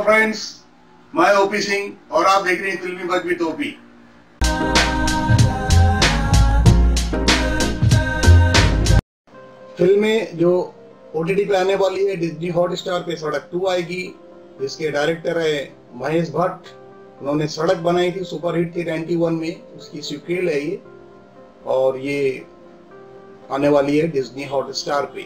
Friends, मैं OP Singh और आप देख रहे हैं फिल्मी बज विद ओपी। फिल्में जो ओटीटी पे आने वाली है, डिज्नी हॉटस्टार पे सड़क 2 आएगी, जिसके डायरेक्टर है महेश भट्ट। उन्होंने सड़क बनाई थी, सुपरहिट थी 91 में, उसकी सीक्वल है ये, और ये आने वाली है डिज्नी हॉटस्टार पे।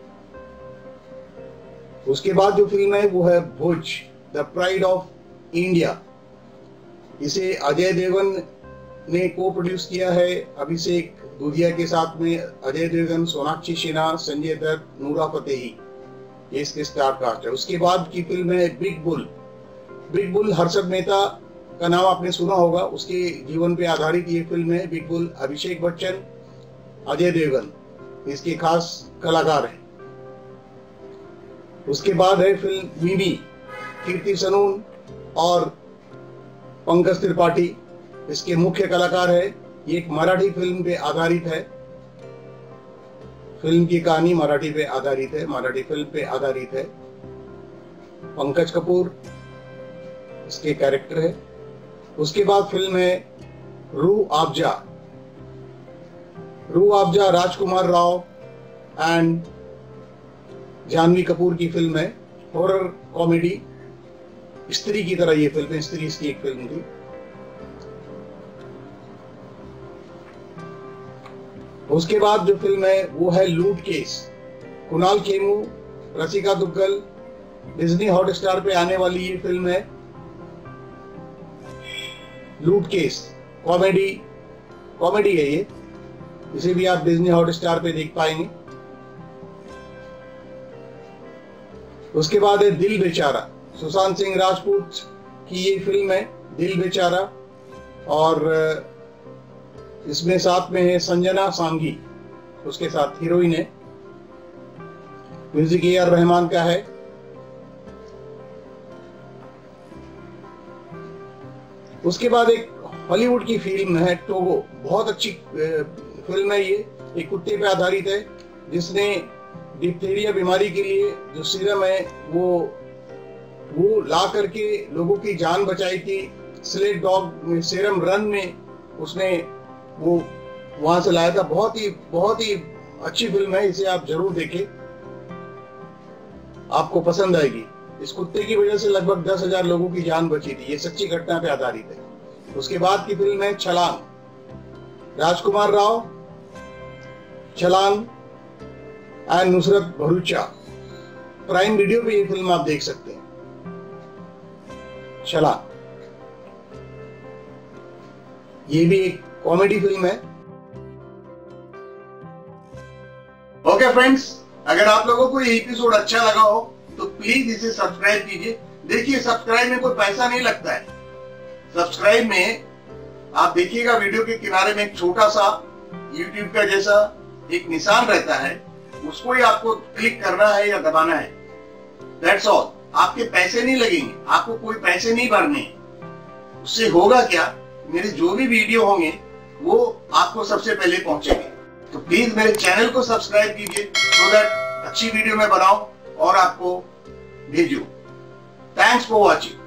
उसके बाद जो फिल्म है वो है Bhuj, the pride of India. इसे अजय देवगन ने को प्रोड्यूस किया है, अभिषेक दुधिया के साथ में। अजय देवगन, सोनाक्षी सिन्हा, संजय दत्त, नूरा फतेही, ये इसके स्टार कास्ट है। उसके बाद की फिल्म है big bull. Big bull Harshad Mehta का नाम आपने सुना होगा, उसके जीवन पे आधारित ये फिल्म है बिग बुल। अभिषेक बच्चन, अजय देवगन इसके खास कलाकार हैं। उसके बाद है फिल्म मिमी, कीर्ति सनून और पंकज त्रिपाठी इसके मुख्य कलाकार है। ये एक मराठी फिल्म पे आधारित है। फिल्म की कहानी मराठी पे आधारित है, मराठी फिल्म पे आधारित है। पंकज कपूर इसके कैरेक्टर है। उसके बाद फिल्म है रूह अफ़ज़ा। रूह अफ़ज़ा राजकुमार राव एंड जानवी कपूर की फिल्म है, हॉरर कॉमेडी। स्त्री की तरह ये फिल्म है, स्त्री इसकी एक फिल्म थी। उसके बाद जो फिल्म है वो है Lootcase. Kunal Khemu, Rasika Dugal, Disney Hotstar पे आने वाली ये फिल्म है लूट केस। कॉमेडी है ये, इसे भी आप डिज्नी हॉटस्टार पे देख पाएंगे। उसके बाद है दिल बेचारा, सुशांत सिंह राजपूत की ये फिल्म है दिल बेचारा, और इसमें साथ में है संजना सांगी, उसके साथ हीरोइन है। म्यूजिक ए आर रहमान का है। उसके बाद एक हॉलीवुड की फिल्म है टोगो, बहुत अच्छी फिल्म है ये, एक कुत्ते पे आधारित है जिसने डिप्थीरिया बीमारी के लिए जो सीरम है वो ला करके लोगों की जान बचाई थी। स्लेट डॉग सीरम रन में उसने वो वहां से लाया था। बहुत ही अच्छी फिल्म है, इसे आप जरूर देखें, आपको पसंद आएगी। इस कुत्ते की वजह से लगभग 10,000 लोगों की जान बची थी, ये सच्ची घटना पे आधारित है। उसके बाद की फिल्म है छलांग, Rajkummar Rao, Chhalaang and Nushrratt Bharuccha. Prime Video पे ये फिल्म आप देख सकते हैं, छलांग। ये भी एक कॉमेडी फिल्म है। ओके फ्रेंड्स, अगर आप लोगों को ये एपिसोड अच्छा लगा हो तो प्लीज इसे सब्सक्राइब कीजिए। देखिए, सब्सक्राइब में कोई पैसा नहीं लगता है। सब्सक्राइब में आप देखिएगा वीडियो के किनारे में एक छोटा सा यूट्यूब का जैसा एक निशान रहता है, उसको ही आपको क्लिक करना है या दबाना है। That's all. आपके पैसे नहीं लगेंगे, आपको कोई पैसे नहीं भरने। उससे होगा क्या, मेरे जो भी वीडियो होंगे वो आपको सबसे पहले पहुंचेंगे। तो प्लीज मेरे चैनल को सब्सक्राइब कीजिए सो दैट अच्छी वीडियो मैं बनाऊं और आपको भेजूं। Thanks for watching.